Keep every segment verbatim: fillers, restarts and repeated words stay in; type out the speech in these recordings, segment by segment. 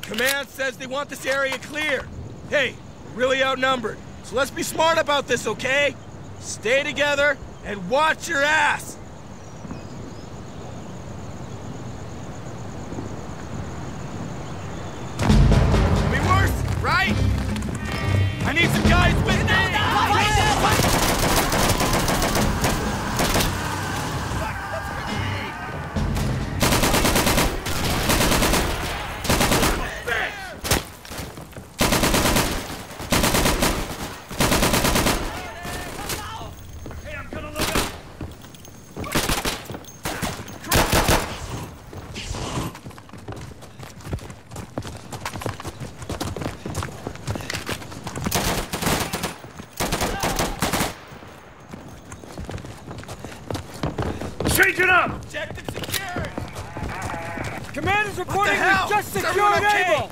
Command says they want this area clear. Hey, we're really outnumbered, so let's be smart about this, okay? Stay together and watch your ass! Could be worse, right? I need some guys with me! Change it up! Objective secured! Command is reporting we've just Is secured everyone okay? Able!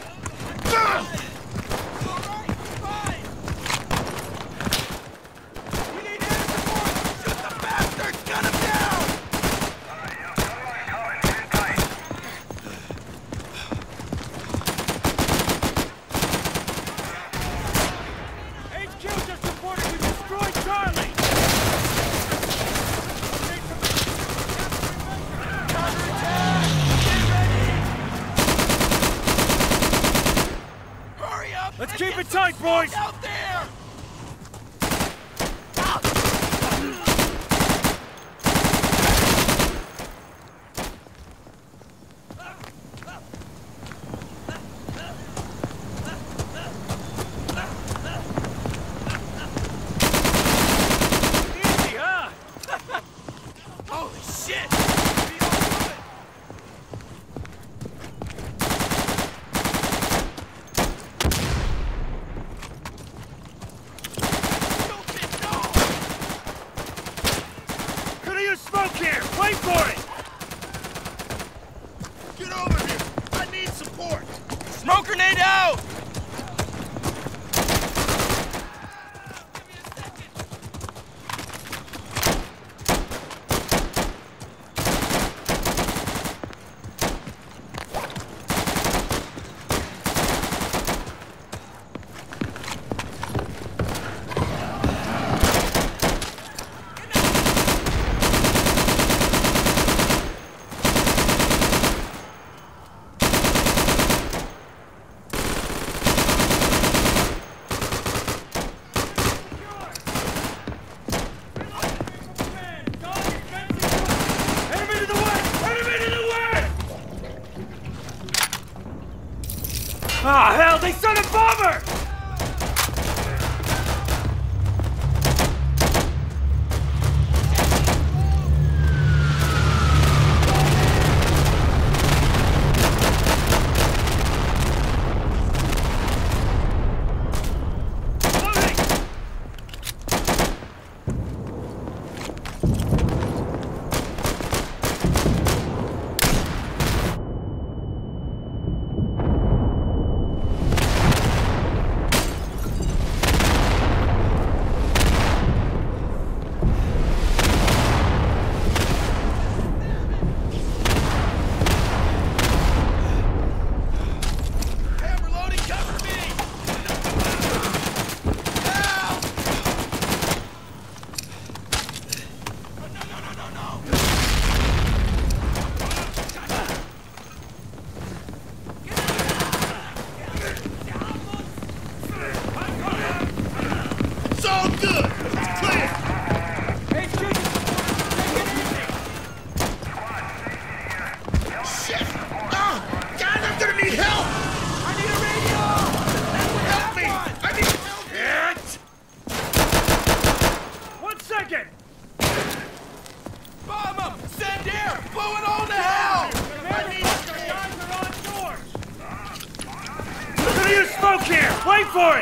We need air support! Shoot the bastards! Gun him down! H Q just reported we destroyed Charlie! Let's keep it tight, boys! Out there! Easy, huh? Holy shit! Smoke here! Wait for it! Get over here! I need support! Smoke grenade out! Ah, hell, they sent a bomber! Smoke here! Wait for it!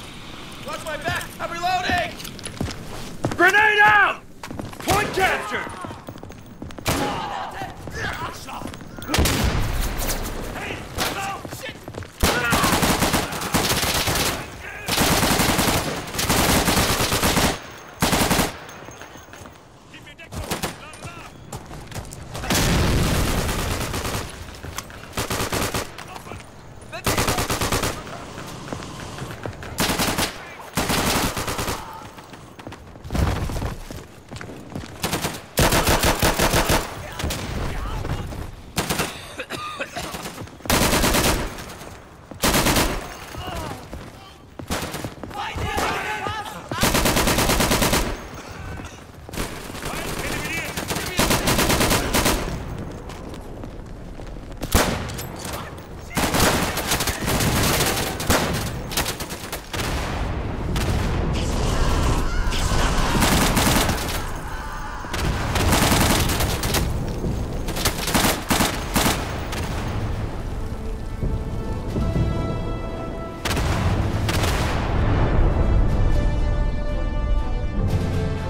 Watch my back! I'm reloading! Grenade out! Point captured!